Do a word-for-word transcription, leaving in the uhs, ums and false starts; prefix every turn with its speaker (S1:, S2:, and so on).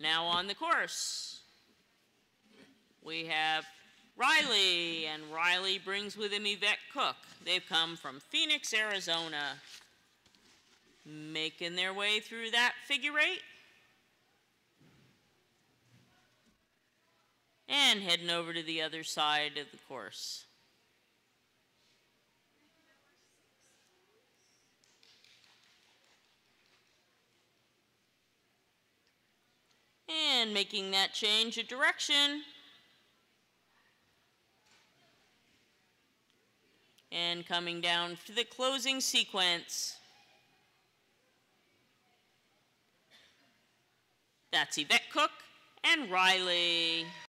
S1: Now on the course, we have Riley, and Riley brings with him Yvette Cook. They've come from Phoenix, Arizona, making their way through that figure eight. And heading over to the other side of the course. And making that change of direction. And coming down to the closing sequence. That's Yvette Cook and Riley.